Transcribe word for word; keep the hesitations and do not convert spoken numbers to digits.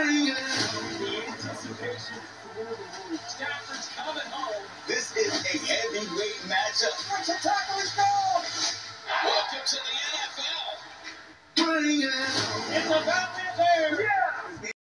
Bring it. The anticipation for the Stafford's coming home. This is a heavyweight matchup. Watch the tackle is gone. Welcome to the N F L. Bring it. It's about